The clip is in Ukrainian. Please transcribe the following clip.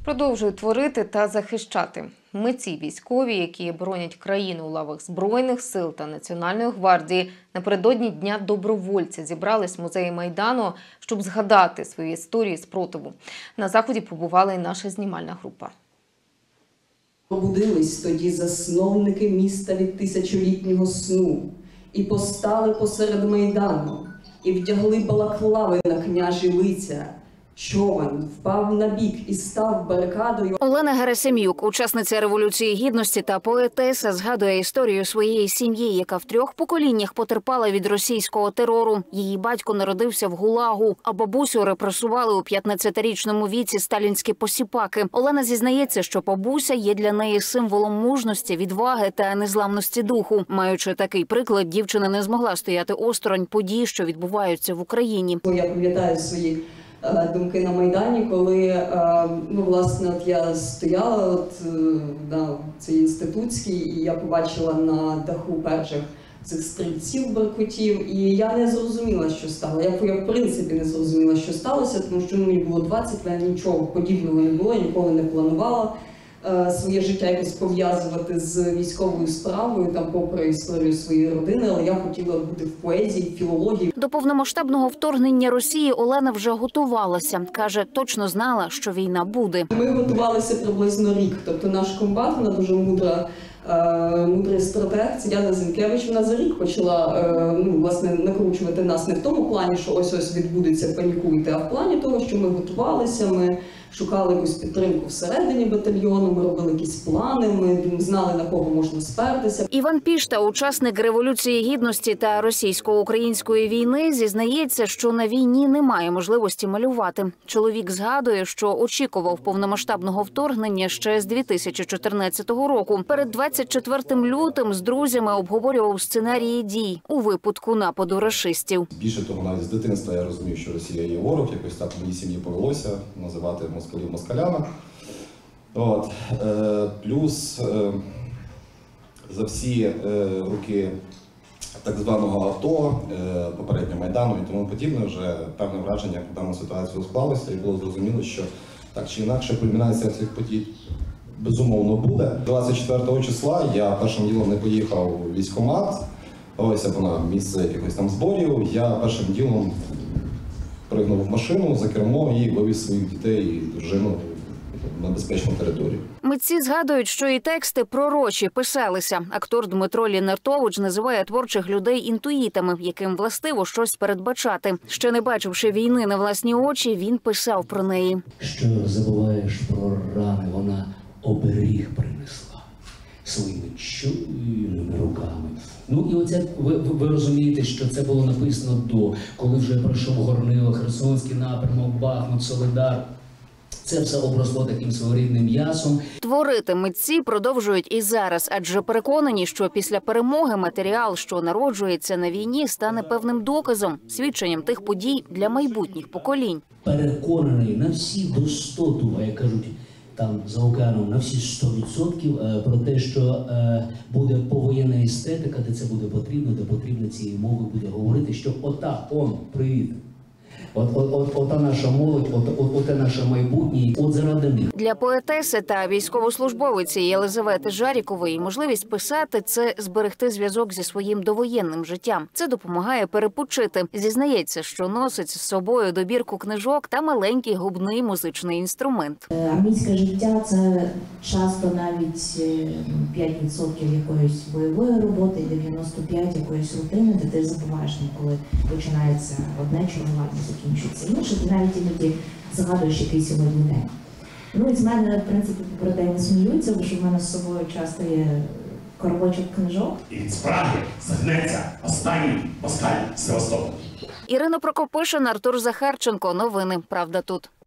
Продовжують творити та захищати. Митці військові, які боронять країну у лавах Збройних сил та Національної гвардії, напередодні Дня добровольця зібрались в музеї Майдану, щоб згадати свої історії спротиву. На заході побувала і наша знімальна група. Пробудились тоді засновники міста від тисячолітнього сну і постали посеред Майдану, і вдягли балаклави на княжі лиця. Човен впав на бік і став барикадою. Олена Герасим'юк, учасниця Революції Гідності та поетеса, згадує історію своєї сім'ї, яка в 3 поколіннях потерпала від російського терору. Її батько народився в ГУЛАГу, а бабусю репресували у 15-річному віці сталінські посіпаки. Олена зізнається, що бабуся є для неї символом мужності, відваги та незламності духу. Маючи такий приклад, дівчина не змогла стояти осторонь подій, що відбуваються в Україні. Я пам'ятаю свої думки на Майдані, коли, власне, я стояла на цій інститутській, і я побачила на даху перших цих стрільців беркутів, і я не зрозуміла, що стало. Я в принципі не зрозуміла, що сталося, тому що мені було 20, я нічого подібного не було, я ніколи не планувала своє життя якось пов'язувати з військовою справою, там, попри історію своєї родини, але я хотіла бути в поезії, в філології. До повномасштабного вторгнення Росії Олена вже готувалася. Каже, точно знала, що війна буде. Ми готувалися приблизно рік. Тобто наш комбат, вона дуже мудрий стратег, Яна Зінкевич, вона за рік почала власне, накручувати нас не в тому плані, що ось-ось відбудеться, панікуйте, а в плані того, що ми готувалися, ми шукали якусь підтримку всередині батальйону, ми робили якісь плани, ми знали, на кого можна спертися. Іван Пішта, учасник Революції Гідності та російсько-української війни, зізнається, що на війні немає можливості малювати. Чоловік згадує, що очікував повномасштабного вторгнення ще з 2014 року. Перед 24 лютим з друзями обговорював сценарії дій у випадку нападу рашистів. Більше того, навіть з дитинства я розумів, що Росія є ворог, якось так в моїй сім'ї повелося називати москалів москалями. Плюс за всі роки так званого АТО, попередньо Майдану і тому подібне, вже певне враження про дану ситуацію склалося і було зрозуміло, що так чи інакше кульмінація цих подій безумовно буде. 24 числа я першим ділом не поїхав у військкомат, або на місце якихось там зборів. Я першим ділом пригнув в машину за кермо і вивіз своїх дітей і дружину на безпечну територію. Митці згадують, що і тексти пророчі писалися. Актор Дмитро Лінартович називає творчих людей інтуїтами, яким властиво щось передбачати. Ще не бачивши війни на власні очі, він писав про неї. Що забуваєш про рани, вона оберіг принесла своїми чуйними руками. І оце, ви розумієте, що це було написано коли вже пройшов Горнило, Херсонський напрямок, Бахмут, Солидар. Це все обросло таким своєрідним м'ясом. Творити митці продовжують і зараз, адже переконані, що після перемоги матеріал, що народжується на війні, стане певним доказом, свідченням тих подій для майбутніх поколінь. Переконаний на всі до 100, як кажуть, там за океаном, на всі 100% про те, що буде повоєнна естетика, де це буде потрібно, де потрібно цієї мови буде говорити, що привіт. Ота наша молодь, оте наше майбутнє, заради них. Для поетеси та військовослужбовиці Єлизавети Жарікової можливість писати – це зберегти зв'язок зі своїм довоєнним життям. Це допомагає перепочити. Зізнається, що носить з собою добірку книжок та маленький губний музичний інструмент. Армійське життя – це часто навіть 5% якоїсь бойової роботи, 95% якоїсь рутини, де ти забуваєш, коли починається одне чергування, закінчується інше, ти навіть іноді згадуєш, який сьогодні день. І з мене, в принципі, про те не сміються, бо що в мене з собою часто є коробочок книжок. І від Праги загнеться останній москаль Севастополь. Ірина Прокопишин, Артур Захарченко. Новини «Правда тут».